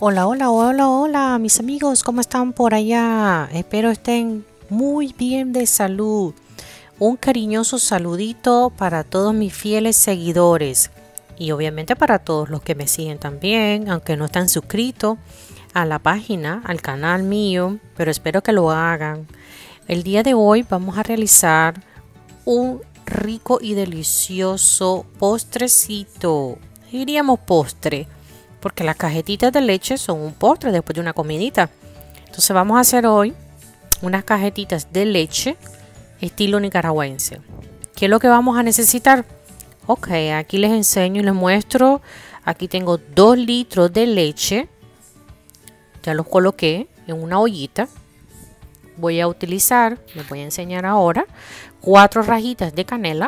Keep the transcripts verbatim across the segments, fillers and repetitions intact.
Hola, hola, hola, hola, mis amigos, ¿cómo están por allá? Espero estén muy bien de salud. Un cariñoso saludito para todos mis fieles seguidores y obviamente para todos los que me siguen también, aunque no están suscritos a la página, al canal mío, pero espero que lo hagan. El día de hoy vamos a realizar un rico y delicioso postrecito. Diríamos postre, porque las cajetitas de leche son un postre después de una comidita. Entonces vamos a hacer hoy unas cajetitas de leche estilo nicaragüense. ¿Qué es lo que vamos a necesitar? Ok, aquí les enseño y les muestro. Aquí tengo dos litros de leche. Ya los coloqué en una ollita. Voy a utilizar, les voy a enseñar ahora, cuatro rajitas de canela,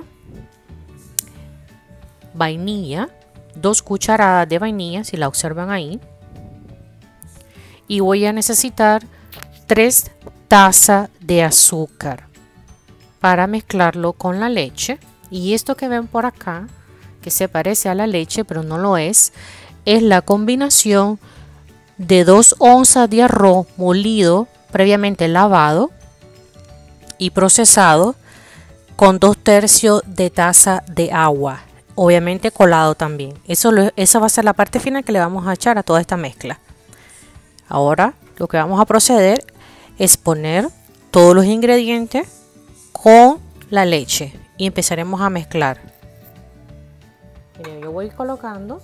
vainilla, dos cucharadas de vainilla, si la observan ahí, y voy a necesitar tres tazas de azúcar para mezclarlo con la leche. Y esto que ven por acá, que se parece a la leche pero no lo es, es la combinación de dos onzas de arroz molido previamente lavado y procesado con dos tercios de taza de agua, obviamente colado también. Eso, lo, esa va a ser la parte final que le vamos a echar a toda esta mezcla. Ahora lo que vamos a proceder es poner todos los ingredientes con la leche y empezaremos a mezclar. Miren, yo voy colocando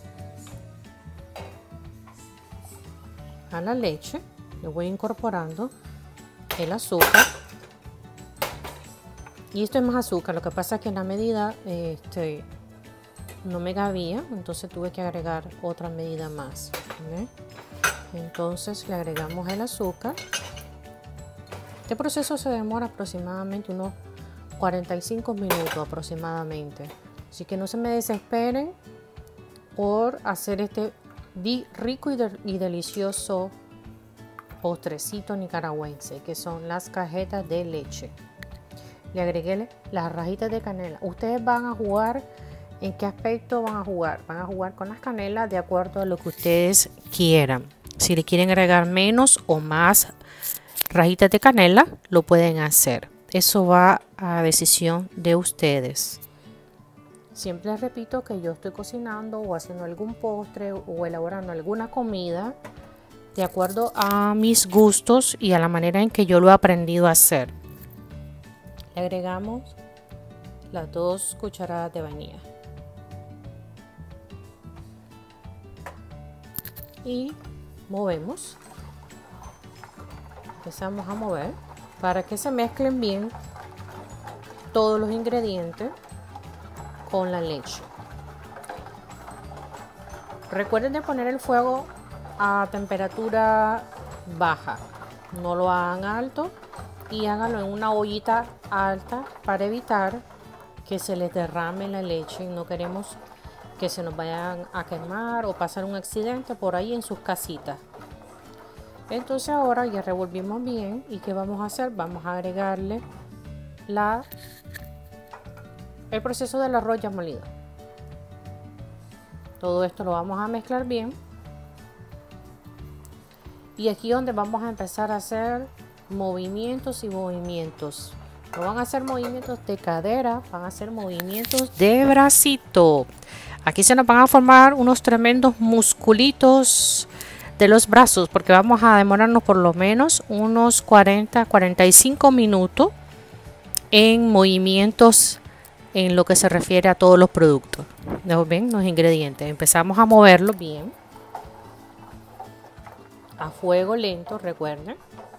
a la leche, le voy incorporando el azúcar, y esto es más azúcar. Lo que pasa es que en la medida este, no me cabía, entonces tuve que agregar otra medida más. ¿Ve? Entonces le agregamos el azúcar. Este proceso se demora aproximadamente unos cuarenta y cinco minutos aproximadamente, así que no se me desesperen por hacer este rico y, de y delicioso postrecito nicaragüense, que son las cajetas de leche. Le agregué las rajitas de canela. Ustedes van a jugar, ¿en qué aspecto van a jugar? Van a jugar con las canelas de acuerdo a lo que ustedes quieran. Si le quieren agregar menos o más rajitas de canela, lo pueden hacer. Eso va a decisión de ustedes. Siempre les repito que yo estoy cocinando o haciendo algún postre o elaborando alguna comida de acuerdo a mis gustos y a la manera en que yo lo he aprendido a hacer. Le agregamos las dos cucharadas de vainilla y movemos. Empezamos a mover para que se mezclen bien todos los ingredientes con la leche. Recuerden de poner el fuego a temperatura baja, no lo hagan alto, y háganlo en una ollita alta para evitar que se les derrame la leche. No queremos que se nos vayan a quemar o pasar un accidente por ahí en sus casitas. Entonces ahora ya revolvimos bien, y ¿qué vamos a hacer? Vamos a agregarle la, el proceso del arroz ya molido. Todo esto lo vamos a mezclar bien. Y aquí donde vamos a empezar a hacer movimientos y movimientos. No van a hacer movimientos de cadera, van a hacer movimientos de bracito. Aquí se nos van a formar unos tremendos musculitos de los brazos, porque vamos a demorarnos por lo menos unos cuarenta a cuarenta y cinco minutos en movimientos en lo que se refiere a todos los productos. ¿No ven? Los ingredientes. Empezamos a moverlos bien a fuego lento, recuerden,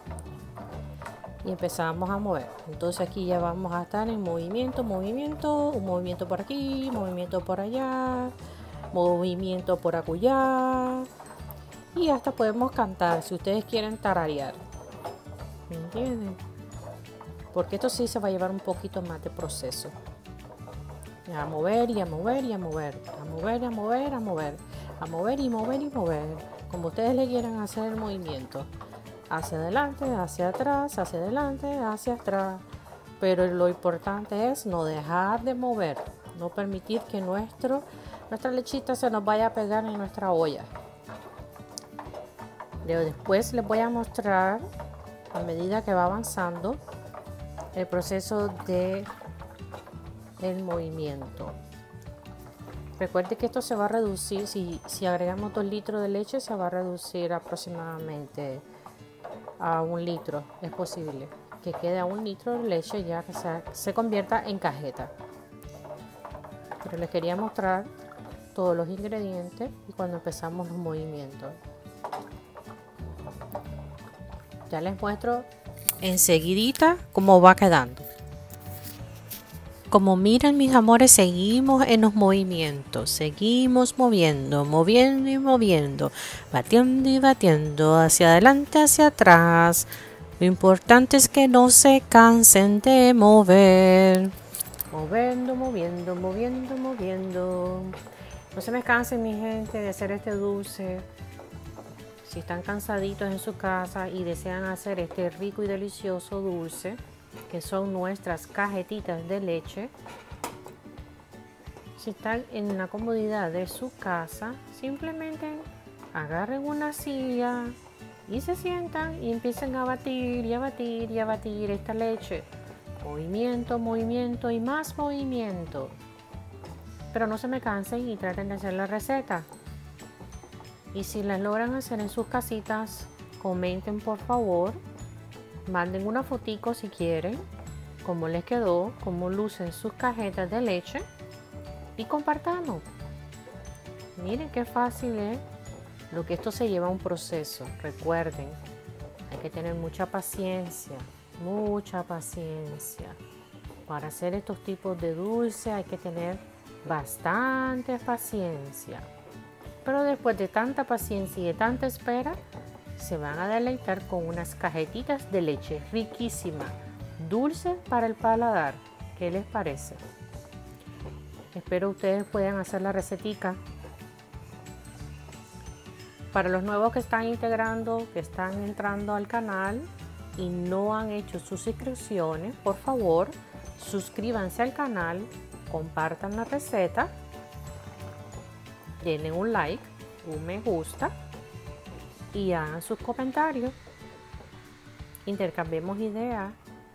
y empezamos a mover. Entonces aquí ya vamos a estar en movimiento, movimiento, un movimiento por aquí, movimiento por allá, movimiento por acullá, y hasta podemos cantar si ustedes quieren tararear. ¿Me entienden? Porque esto sí se va a llevar un poquito más de proceso. A mover y a mover y a mover, a mover y a mover, a mover, a mover y mover y mover, como ustedes le quieran hacer el movimiento. Hacia adelante, hacia atrás, hacia adelante, hacia atrás. Pero lo importante es no dejar de mover, no permitir que nuestro, nuestra lechita se nos vaya a pegar en nuestra olla. Después les voy a mostrar, a medida que va avanzando, el proceso de el movimiento. Recuerde que esto se va a reducir, si, si agregamos dos litros de leche, se va a reducir aproximadamente a un litro. Es posible que quede a un litro de leche ya que se, se convierta en cajeta. Pero les quería mostrar todos los ingredientes y cuando empezamos los movimientos. Ya les muestro enseguidita cómo va quedando. Como miran, mis amores, seguimos en los movimientos, seguimos moviendo, moviendo y moviendo, batiendo y batiendo, hacia adelante, hacia atrás. Lo importante es que no se cansen de mover. Moviendo, moviendo, moviendo, moviendo. No se me cansen, mi gente, de hacer este dulce. Si están cansaditos en su casa y desean hacer este rico y delicioso dulce, que son nuestras cajetitas de leche, si están en la comodidad de su casa, simplemente agarren una silla y se sientan y empiecen a batir y a batir y a batir esta leche. Movimiento, movimiento y más movimiento. Pero no se me cansen y traten de hacer la receta. Y si las logran hacer en sus casitas, comenten por favor. Manden una fotico si quieren, cómo les quedó, cómo lucen sus cajetas de leche y compartamos. Miren qué fácil es, lo que esto se lleva a un proceso. Recuerden, hay que tener mucha paciencia, mucha paciencia. Para hacer estos tipos de dulce hay que tener bastante paciencia. Pero después de tanta paciencia y de tanta espera, se van a deleitar con unas cajetitas de leche riquísimas, dulces para el paladar. ¿Qué les parece? Espero ustedes puedan hacer la recetica. Para los nuevos que están integrando, que están entrando al canal y no han hecho sus suscripciones, por favor, suscríbanse al canal, compartan la receta, denle un like, un me gusta y hagan sus comentarios. Intercambiemos ideas.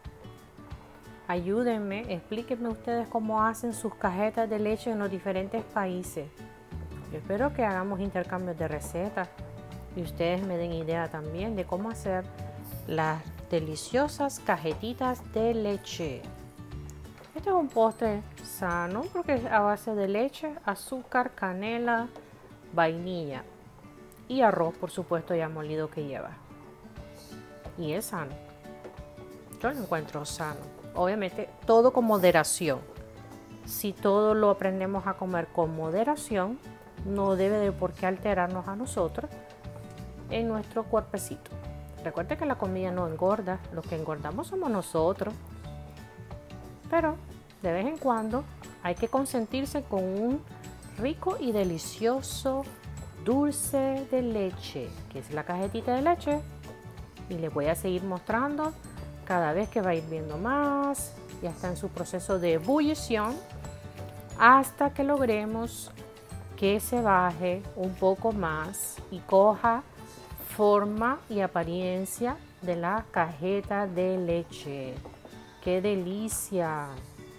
Ayúdenme, explíquenme ustedes cómo hacen sus cajetas de leche en los diferentes países. Yo espero que hagamos intercambios de recetas y ustedes me den idea también de cómo hacer las deliciosas cajetitas de leche. Este es un postre sano porque es a base de leche, azúcar, canela, vainilla y arroz, por supuesto, ya molido que lleva. Y es sano. Yo lo encuentro sano. Obviamente, todo con moderación. Si todo lo aprendemos a comer con moderación, no debe de por qué alterarnos a nosotros en nuestro cuerpecito. Recuerde que la comida no engorda, los que engordamos somos nosotros. Pero de vez en cuando hay que consentirse con un rico y delicioso dulce de leche, que es la cajetita de leche. Y les voy a seguir mostrando cada vez que va hirviendo más. Ya está en su proceso de ebullición hasta que logremos que se baje un poco más y coja forma y apariencia de la cajeta de leche. ¡Qué delicia!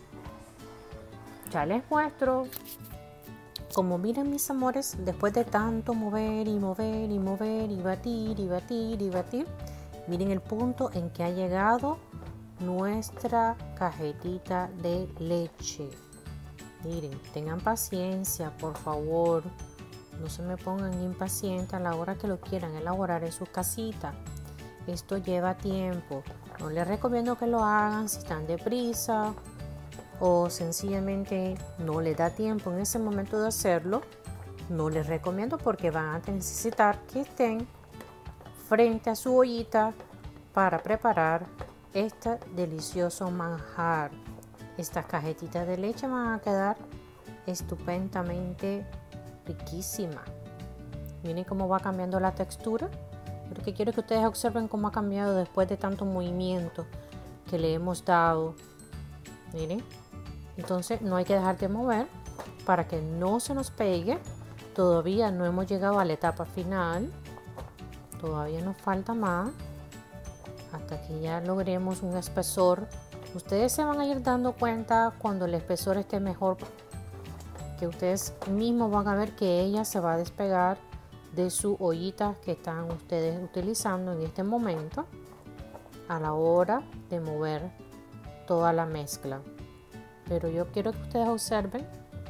Ya les muestro. Como miren, mis amores, después de tanto mover y mover y mover y batir y batir y batir, miren el punto en que ha llegado nuestra cajetita de leche. Miren, tengan paciencia, por favor. No se me pongan impacientes a la hora que lo quieran elaborar en su casita. Esto lleva tiempo. No les recomiendo que lo hagan si están deprisa o sencillamente no les da tiempo en ese momento de hacerlo. No les recomiendo porque van a necesitar que estén frente a su ollita para preparar este delicioso manjar. Estas cajetitas de leche van a quedar estupendamente riquísimas. Miren cómo va cambiando la textura. Porque quiero que ustedes observen cómo ha cambiado después de tanto movimiento que le hemos dado. Miren. Entonces no hay que dejar de mover para que no se nos pegue. Todavía no hemos llegado a la etapa final. todavía nos falta más hasta que ya logremos un espesor. Ustedes se van a ir dando cuenta cuando el espesor esté mejor, que ustedes mismos van a ver que ella se va a despegar de su ollita que están ustedes utilizando en este momento a la hora de mover toda la mezcla. Pero yo quiero que ustedes observen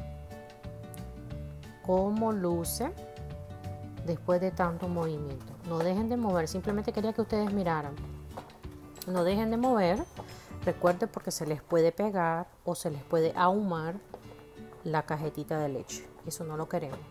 cómo luce después de tanto movimiento. No dejen de mover, simplemente quería que ustedes miraran. No dejen de mover, recuerden, porque se les puede pegar o se les puede ahumar la cajetita de leche. Eso no lo queremos.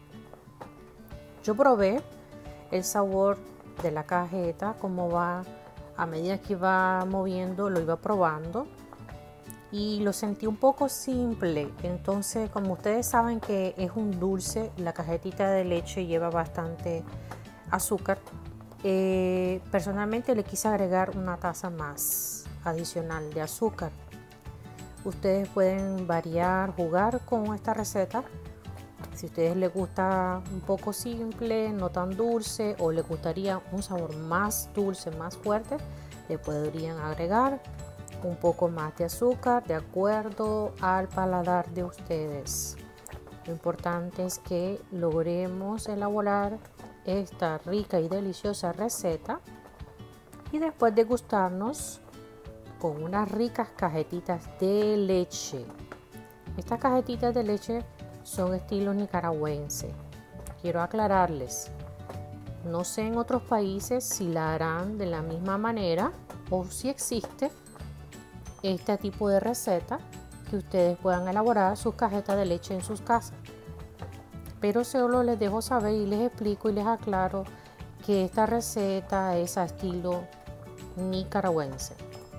Yo probé el sabor de la cajeta, cómo va a medida que iba moviendo, lo iba probando y lo sentí un poco simple. Entonces, como ustedes saben que es un dulce, la cajetita de leche lleva bastante azúcar. Eh, personalmente le quise agregar una taza más adicional de azúcar. Ustedes pueden variar, jugar con esta receta. Si a ustedes les gusta un poco simple, no tan dulce, o les gustaría un sabor más dulce, más fuerte, le podrían agregar un poco más de azúcar de acuerdo al paladar de ustedes. Lo importante es que logremos elaborar esta rica y deliciosa receta y después degustarnos con unas ricas cajetitas de leche. Estas cajetitas de leche son estilo nicaragüense. Quiero aclararles, no sé en otros países si la harán de la misma manera o si existe este tipo de receta que ustedes puedan elaborar sus cajetas de leche en sus casas. Pero solo les dejo saber y les explico y les aclaro que esta receta es a estilo nicaragüense.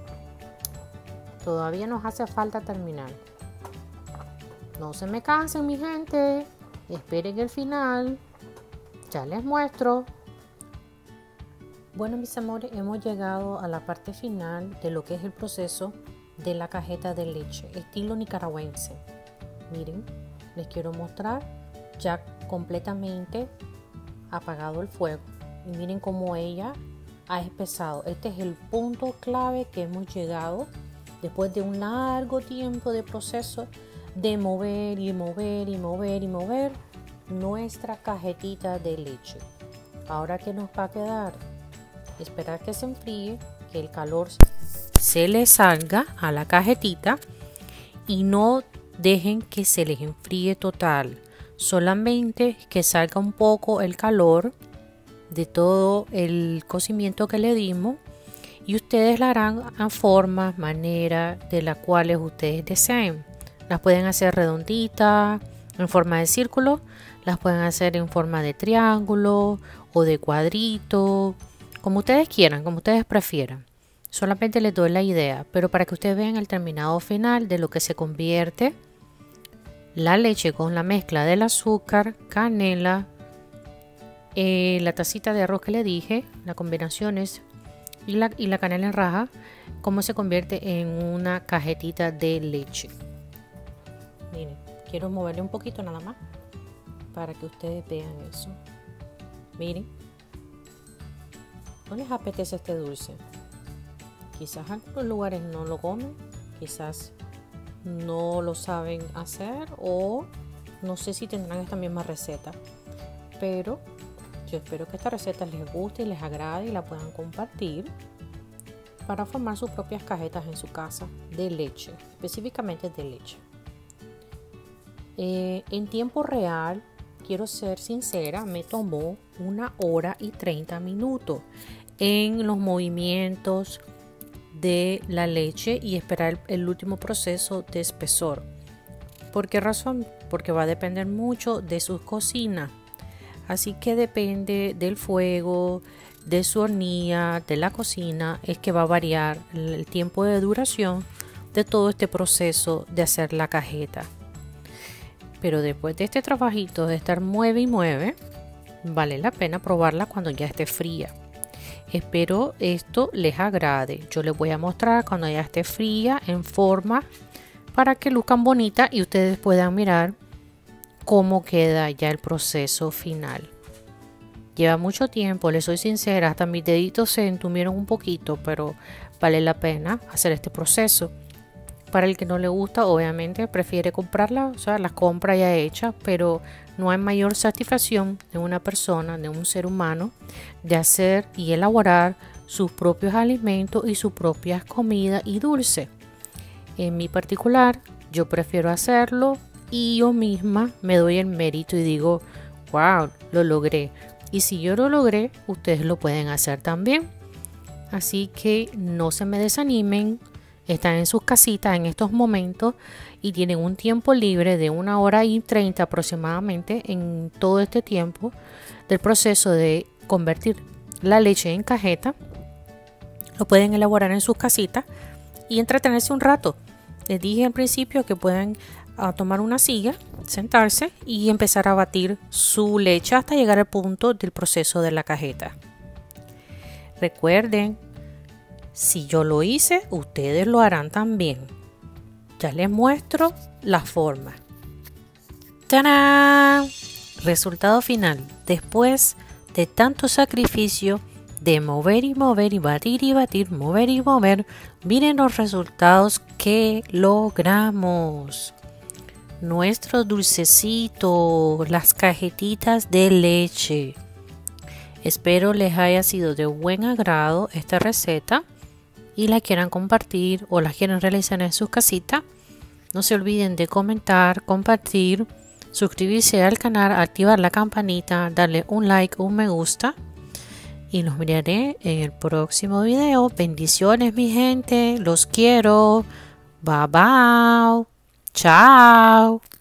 Todavía nos hace falta terminar. No se me cansen, mi gente. Esperen el final. Ya les muestro. Bueno, mis amores, hemos llegado a la parte final de lo que es el proceso de la cajeta de leche estilo nicaragüense. Miren, les quiero mostrar ya completamente apagado el fuego y miren cómo ella ha espesado. Este es el punto clave que hemos llegado después de un largo tiempo de proceso de mover y mover y mover y mover nuestra cajetita de leche. Ahora, ¿qué nos va a quedar? Esperar que se enfríe, que el calor se le salga a la cajetita y no dejen que se les enfríe total, solamente que salga un poco el calor de todo el cocimiento que le dimos y ustedes la harán a forma, manera de la cuales ustedes deseen. Las pueden hacer redonditas, en forma de círculo, las pueden hacer en forma de triángulo o de cuadrito, como ustedes quieran, como ustedes prefieran. Solamente les doy la idea, pero para que ustedes vean el terminado final de lo que se convierte la leche con la mezcla del azúcar, canela, eh, la tacita de arroz que le dije, las combinaciones y la, y la canela en raja, cómo se convierte en una cajetita de leche. Miren, quiero moverle un poquito nada más para que ustedes vean eso. Miren, ¿no les apetece este dulce? Quizás algunos lugares no lo comen, quizás no lo saben hacer o no sé si tendrán esta misma receta, pero yo espero que esta receta les guste y les agrade y la puedan compartir para formar sus propias cajetas en su casa de leche, específicamente de leche. Eh, en tiempo real, quiero ser sincera, me tomó una hora y treinta minutos en los movimientos de la leche y esperar el, el último proceso de espesor. ¿Por qué razón? Porque va a depender mucho de sus cocinas. Así que depende del fuego, de su hornilla, de la cocina, es que va a variar el tiempo de duración de todo este proceso de hacer la cajeta. Pero después de este trabajito de estar mueve y mueve, vale la pena probarla cuando ya esté fría. Espero esto les agrade. Yo les voy a mostrar cuando ya esté fría en forma para que luzcan bonita y ustedes puedan mirar cómo queda ya el proceso final. Lleva mucho tiempo, les soy sincera, hasta mis deditos se entumieron un poquito, pero vale la pena hacer este proceso. Para el que no le gusta, obviamente prefiere comprarla, o sea, la compra ya hecha, pero no hay mayor satisfacción de una persona, de un ser humano, de hacer y elaborar sus propios alimentos y sus propias comidas y dulces. En mi particular, yo prefiero hacerlo y yo misma me doy el mérito y digo, wow, lo logré. Y si yo lo logré, ustedes lo pueden hacer también. Así que no se me desanimen. Están en sus casitas en estos momentos y tienen un tiempo libre de una hora y treinta aproximadamente en todo este tiempo del proceso de convertir la leche en cajeta. Lo pueden elaborar en sus casitas y entretenerse un rato. Les dije al principio que pueden uh, tomar una silla, sentarse y empezar a batir su leche hasta llegar al punto del proceso de la cajeta. Recuerden, si yo lo hice, ustedes lo harán también. Ya les muestro la forma. ¡Tarán! Resultado final. Después de tanto sacrificio de mover y mover y batir y batir, mover y mover, miren los resultados que logramos. Nuestro dulcecito, las cajetitas de leche. Espero les haya sido de buen agrado esta receta y la quieran compartir o la quieran realizar en sus casitas. No se olviden de comentar, compartir, suscribirse al canal, activar la campanita, darle un like, un me gusta y los miraré en el próximo video. Bendiciones mi gente, los quiero, bye bye, chao.